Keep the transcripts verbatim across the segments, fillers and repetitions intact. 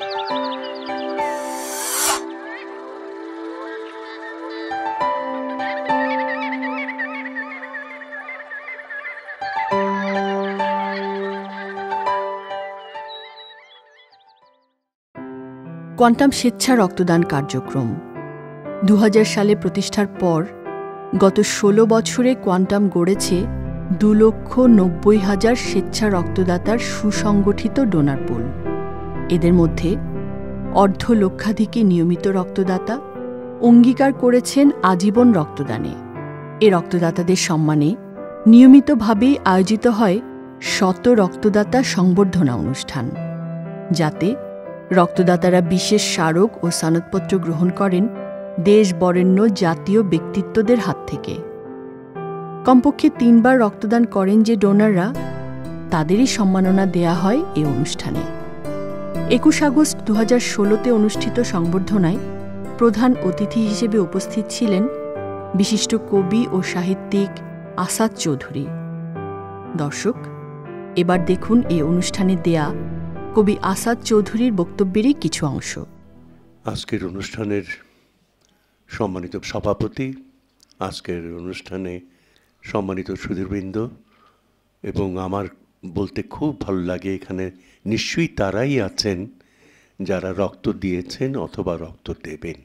Quantum স্বেচ্ছা রক্তদান কার্যক্রম দু হাজার সালে প্রতিষ্ঠার পর গত ষোলো বছরে কোয়ান্টাম গড়েছে দু লক্ষ নব্বই হাজার স্বেচ্ছা রক্তদাতার সুসংগঠিত ডোনার পুল। এদের মধ্যে অর্ধ লক্ষাধিকই নিয়মিত রক্তদাতা অঙ্গীকার করেছেন আজীবন রক্তদানে। এ রক্তদাতাদের সম্মানে নিয়মিতভাবেই আয়োজিত হয় শত রক্তদাতা সংবর্ধনা অনুষ্ঠান, যাতে রক্তদাতারা বিশেষ স্মারক ও সনদপত্র গ্রহণ করেন দেশ বরেণ্য জাতীয় ব্যক্তিত্বদের হাত থেকে। কমপক্ষে তিনবার রক্তদান করেন যে ডোনাররা, তাদেরই সম্মাননা দেয়া হয় এ অনুষ্ঠানে। একুশ আগস্ট দু হাজার ষোলোতে অনুষ্ঠিত সংবর্ধনায় প্রধান অতিথি হিসেবে উপস্থিত ছিলেন বিশিষ্ট কবি ও সাহিত্যিক আসাদ চৌধুরী। দর্শক, এবার দেখুন এ অনুষ্ঠানে দেয়া কবি আসাদ চৌধুরীর বক্তব্যেরই কিছু অংশ। আজকের অনুষ্ঠানের সম্মানিত সভাপতি, আজকের অনুষ্ঠানে সম্মানিত সুধীরবৃন্দ, এবং আমার বলতে খুব ভালো লাগে এখানে নিশ্চয়ই তারাই আছেন যারা রক্ত দিয়েছেন অথবা রক্ত দেবেন।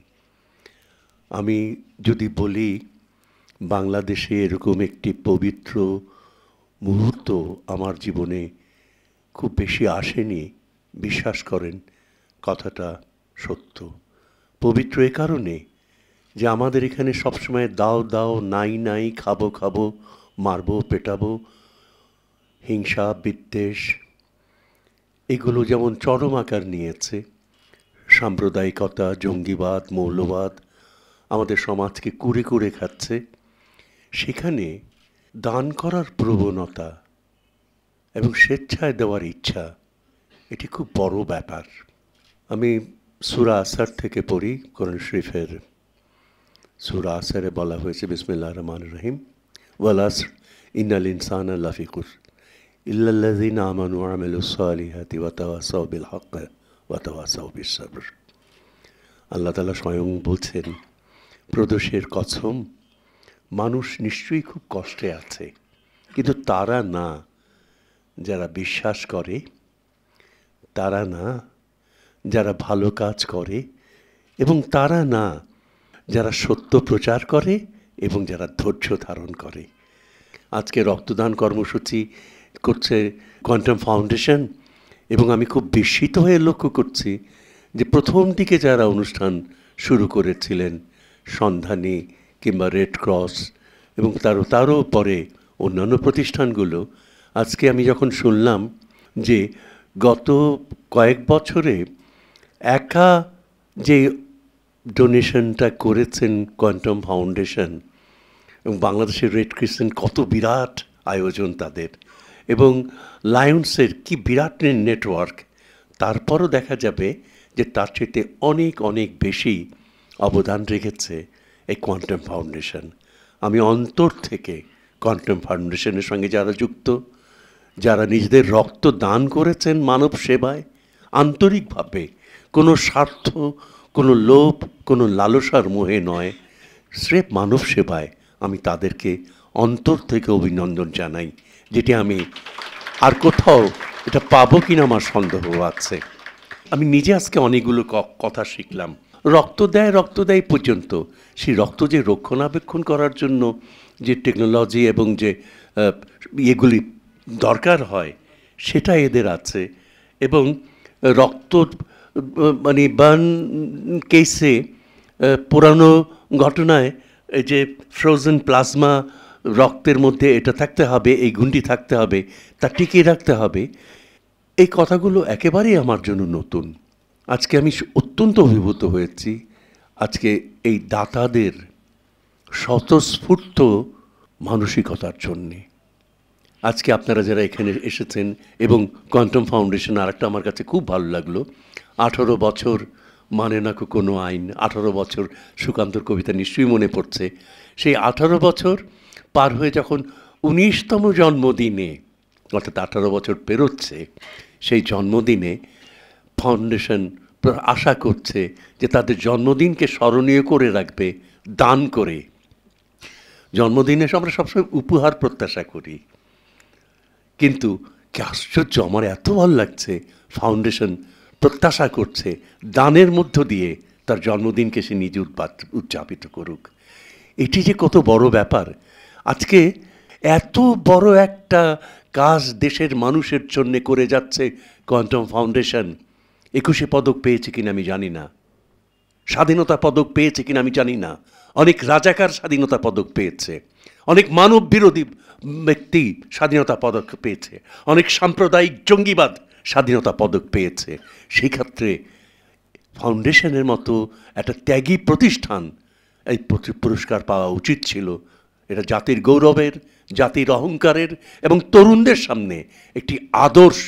আমি যদি বলি বাংলাদেশে এরকম একটি পবিত্র মুহূর্ত আমার জীবনে খুব বেশি আসেনি, বিশ্বাস করেন কথাটা সত্য। পবিত্র এ কারণে যে আমাদের এখানে সবসময় দাও দাও, নাই নাই, খাবো খাবো, মারবো পেটাবো, হিংসা বিদ্বেষ এগুলো যেমন চরম আকার নিয়েছে, সাম্প্রদায়িকতা, জঙ্গিবাদ, মৌলবাদ আমাদের সমাজকে কুড়ে কুড়ে খাচ্ছে, সেখানে দান করার প্রবণতা এবং স্বেচ্ছায় দেওয়ার ইচ্ছা, এটি খুব বড় ব্যাপার। আমি সূরা আসার থেকে পড়ি, কোরআন শরীফের সূরা আসারে বলা হয়েছে বিসমিল্লাহির রহমানির রহিম, ওয়াল আসর ইন্নাল ইনসানা লাফি খুসর ইল্লাল্লাযিনা আমানু ওয়া আমিলুস সালিহাতি ওয়া তাওয়াসাউ বিল হক্কি ওয়া তাওয়াসাউ বিস সবর। আল্লাহ তাআলা স্বয়ং বলছেন, প্রদোষের কসম, মানুষ নিশ্চয়ই খুব কষ্টে আছে, কিন্তু তারা না যারা বিশ্বাস করে, তারা না যারা ভালো কাজ করে, এবং তারা না যারা সত্য প্রচার করে এবং যারা ধৈর্য ধারণ করে। আজকে রক্তদান কর্মসূচি করছে কোয়ান্টাম ফাউন্ডেশন, এবং আমি খুব বিস্মিত হয়ে লক্ষ্য করছি যে প্রথম দিকে যারা অনুষ্ঠান শুরু করেছিলেন, সন্ধানী কিংবা রেড ক্রস এবং তারও তারও পরে অন্যান্য প্রতিষ্ঠানগুলো, আজকে আমি যখন শুনলাম যে গত কয়েক বছরে একা যে ডোনেশনটা করেছেন কোয়ান্টাম ফাউন্ডেশন, এবং বাংলাদেশের রেড ক্রিসেন্ট কত বিরাট আয়োজন তাদের, এবং লায়ন্সের কি বিরাট নেটওয়ার্ক, তারপরও দেখা যাবে যে তার চেয়ে অনেক অনেক বেশি অবদান রেখেছে এই কোয়ান্টাম ফাউন্ডেশন। আমি অন্তর থেকে কোয়ান্টাম ফাউন্ডেশনের সঙ্গে যারা যুক্ত, যারা নিজেদের রক্ত দান করেছেন মানব সেবায় আন্তরিকভাবে, কোনো স্বার্থ, কোনো লোভ, কোনো লালসার মোহে নয়, স্রেফ মানব সেবায়, আমি তাদেরকে অন্তর থেকে অভিনন্দন জানাই, যেটি আমি আর কোথাও এটা পাবো কিনা আমার সন্দেহ আছে। আমি নিজে আজকে অনেকগুলো কথা শিখলাম। রক্ত দেয় রক্ত দেয় পর্যন্ত সেই রক্ত যে রক্ষণাবেক্ষণ করার জন্য যে টেকনোলজি এবং যে এগুলি দরকার হয়, সেটা এদের আছে। এবং রক্ত মানে বার্ন কেসে পুরানো ঘটনায় এই যে ফ্রোজেন প্লাজমা রক্তের মধ্যে এটা থাকতে হবে, এই গুণটি থাকতে হবে, তা টিকিয়ে রাখতে হবে, এই কথাগুলো একেবারেই আমার জন্য নতুন। আজকে আমি অত্যন্ত অভিভূত হয়েছি আজকে এই দাতাদের স্বতঃস্ফূর্ত মানসিকতার জন্যে। আজকে আপনারা যারা এখানে এসেছেন, এবং কোয়ান্টাম ফাউন্ডেশন আরেকটা আমার কাছে খুব ভালো লাগলো, আঠারো বছর মানে না কোনো আইন, আঠারো বছর সুকান্তর কবিতা নিশ্চয়ই মনে পড়ছে। সেই আঠারো বছর পার হয়ে যখন উনিশতম জন্মদিনে, অর্থাৎ আঠারো বছর পেরোচ্ছে, সেই জন্মদিনে ফাউন্ডেশন আশা করছে যে তাদের জন্মদিনকে স্মরণীয় করে রাখবে দান করে। জন্মদিনে আমরা সবসময় উপহার প্রত্যাশা করি, কিন্তু কি আশ্চর্য, আমার এত ভালো লাগছে ফাউন্ডেশন প্রত্যাশা করছে দানের মধ্য দিয়ে তার জন্মদিনকে সে নিজে উদযাপিত করুক। এটি যে কত বড় ব্যাপার। আজকে এত বড় একটা কাজ দেশের মানুষের জন্য করে যাচ্ছে কোয়ান্টাম ফাউন্ডেশন। একুশে পদক পেয়েছে কিনা আমি জানি না, স্বাধীনতা পদক পেয়েছে কিনা আমি জানি না, অনেক রাজাকার স্বাধীনতা পদক পেয়েছে, অনেক মানব বিরোধী ব্যক্তি স্বাধীনতা পদক পেয়েছে, অনেক সাম্প্রদায়িক জঙ্গিবাদ স্বাধীনতা পদক পেয়েছে। সেই ক্ষেত্রে ফাউন্ডেশনের মতো একটা ত্যাগী প্রতিষ্ঠান এই পুরস্কার পাওয়া উচিত ছিল। এটা জাতির গৌরবের, জাতির অহংকারের এবং তরুণদের সামনে একটি আদর্শ।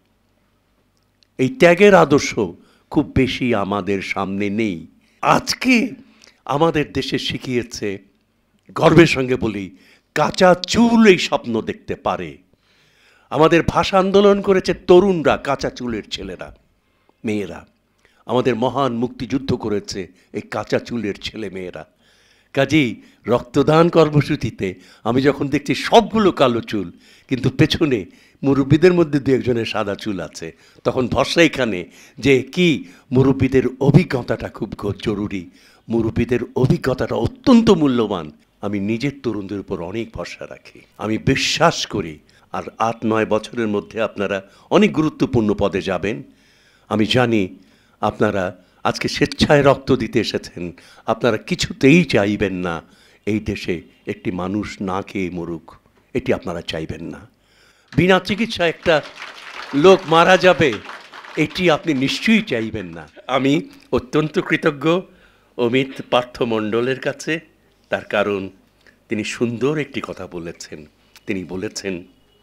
এই ত্যাগের আদর্শ খুব বেশি আমাদের সামনে নেই। আজকে আমাদের দেশে শিখিয়েছে, গর্বের সঙ্গে বলি, কাঁচা চুল এই স্বপ্ন দেখতে পারে। আমাদের ভাষা আন্দোলন করেছে তরুণরা, কাঁচা চুলের ছেলেরা, মেয়েরা। আমাদের মহান মুক্তিযুদ্ধ করেছে এই কাঁচা চুলের ছেলে মেয়েরা। কাজেই রক্তদান কর্মসূচিতে আমি যখন দেখছি সবগুলো কালো চুল, কিন্তু পেছনে মুরব্বীদের মধ্যে দু একজনের সাদা চুল আছে, তখন ভরসা এখানে যে কি মুরব্বীদের অভিজ্ঞতাটা খুব জরুরি, মুরব্বীদের অভিজ্ঞতাটা অত্যন্ত মূল্যবান। আমি নিজের তরুণদের উপর অনেক ভরসা রাখি। আমি বিশ্বাস করি আর আট নয় বছরের মধ্যে আপনারা অনেক গুরুত্বপূর্ণ পদে যাবেন। আমি জানি আপনারা আজকে স্বেচ্ছায় রক্ত দিতে এসেছেন, আপনারা কিছুতেই চাইবেন না এই দেশে একটি মানুষ না খেয়ে মরুক, এটি আপনারা চাইবেন না। বিনা চিকিৎসায় একটা লোক মারা যাবে, এটি আপনি নিশ্চয়ই চাইবেন না। আমি অত্যন্ত কৃতজ্ঞ অমিত পার্থ মণ্ডলের কাছে, তার কারণ তিনি সুন্দর একটি কথা বলেছেন। তিনি বলেছেন,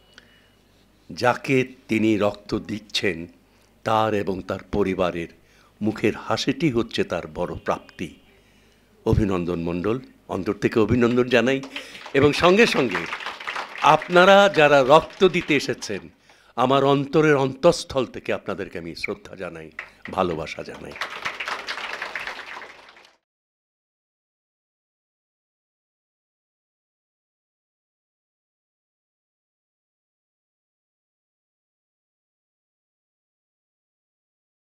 যাকে তিনি রক্ত দিচ্ছেন তার এবং তার পরিবারের মুখের হাসিটি হচ্ছে তার বড় প্রাপ্তি। অভিনন্দন মণ্ডল, অন্তর থেকে অভিনন্দন জানাই। এবং সঙ্গে সঙ্গে আপনারা যারা রক্ত দিতে এসেছেন, আমার অন্তরের অন্তঃস্থল থেকে আপনাদেরকে আমি শ্রদ্ধা জানাই, ভালোবাসা জানাই।